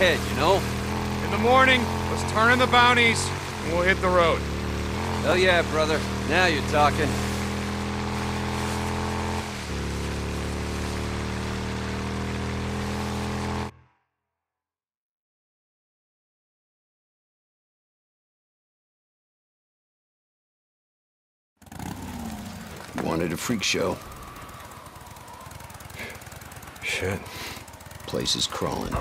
ahead, you know? In the morning, let's turn in the bounties, and we'll hit the road. Hell yeah, brother. Now you're talking. Wanted a freak show. Shit. Place is crawling.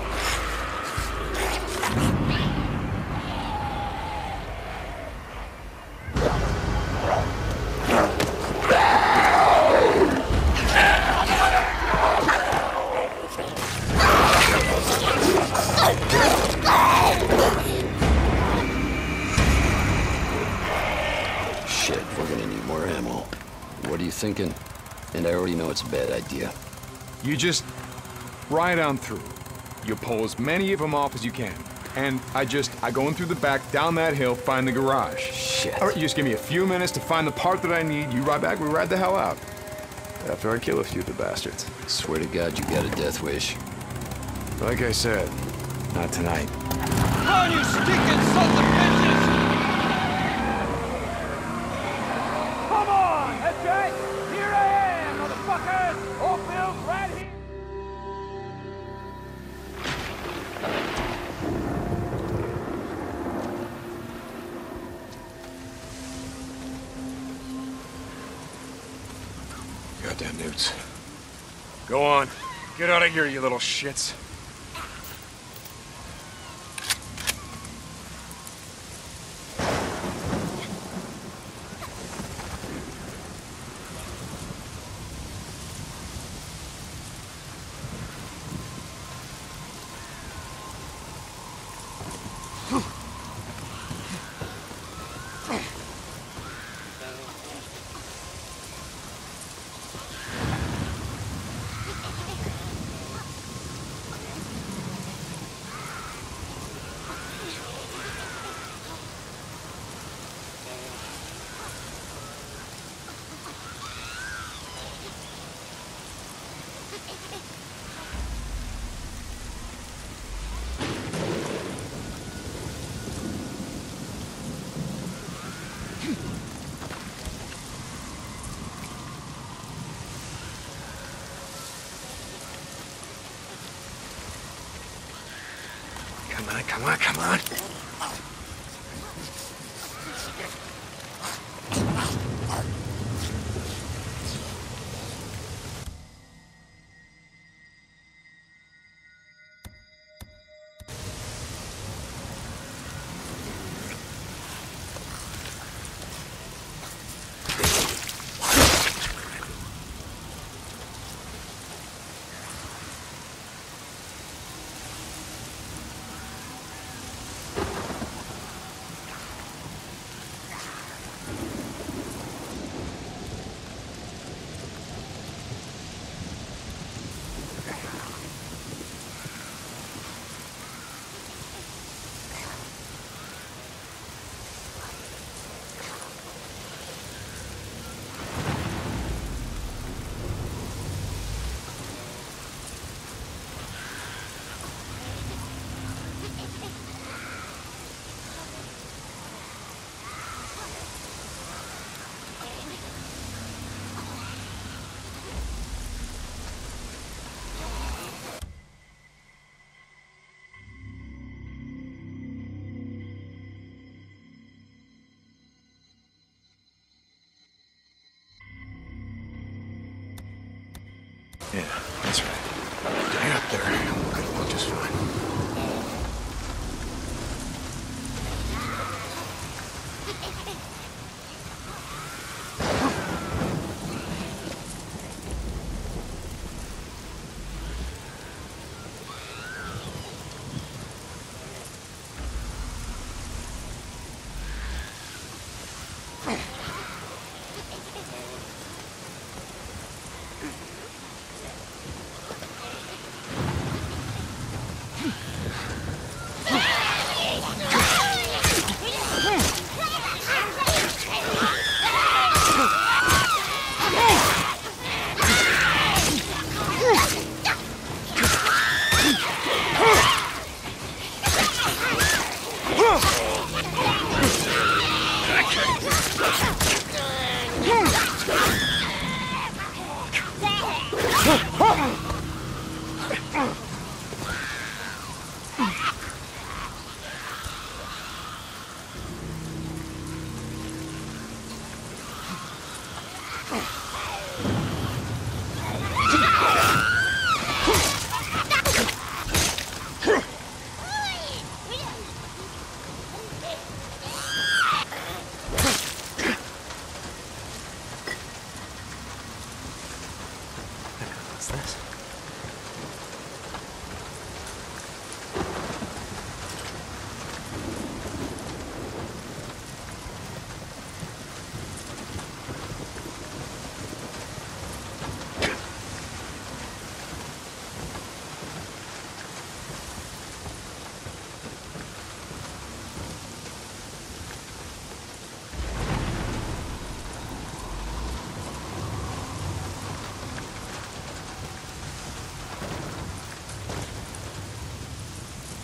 Shit, we're gonna need more ammo. What are you thinking? And I already know it's a bad idea. You just ride on through. You pull as many of them off as you can. And I go in through the back, down that hill, find the garage. Shit. All right, you just give me a few minutes to find the part that I need. You ride back, we ride the hell out. After I kill a few of the bastards. Swear to God you got a death wish. Like I said, not tonight. Come on, you stinking sons of bitches! Come on, that's right. Here I am, motherfuckers. Oakville's right here. Goddamn newts. Go on. Get out of here, you little shits. Come on. Yeah, that's right. Stay up there. We'll look just fine.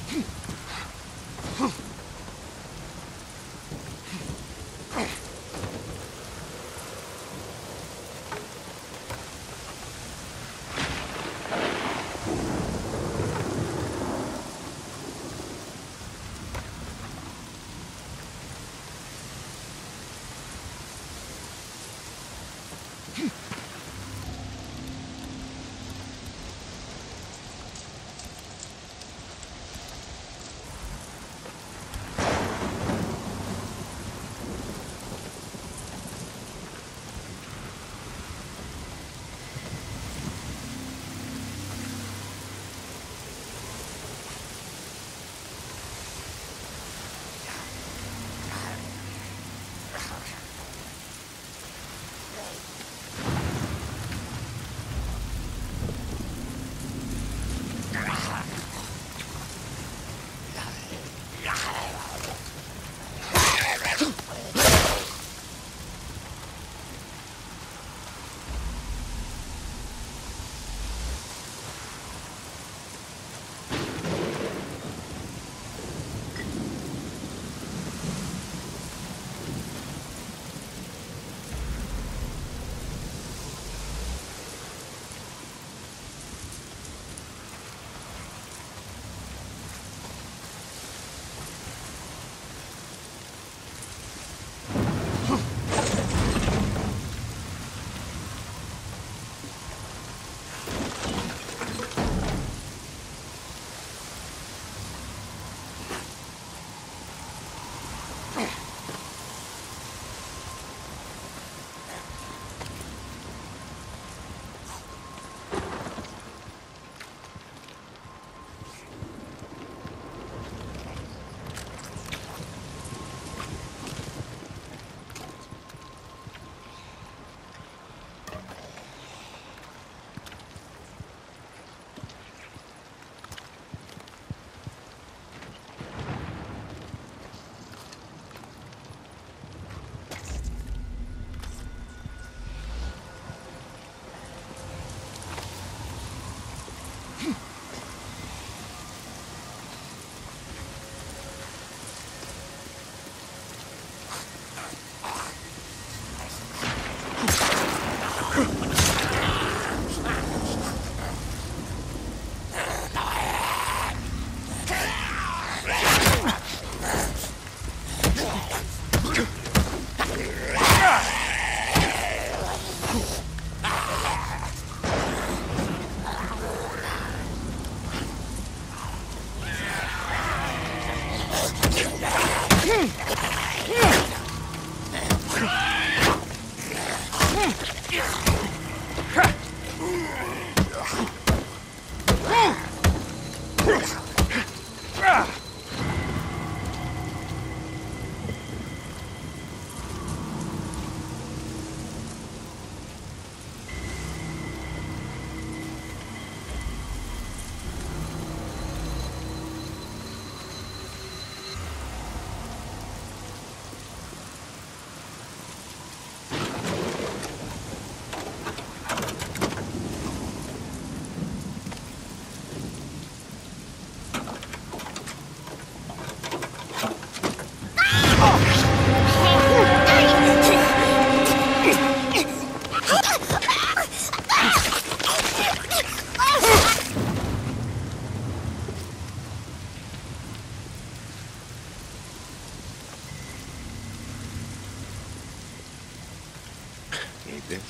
Need this?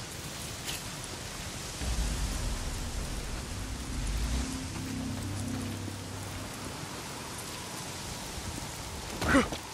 Huh.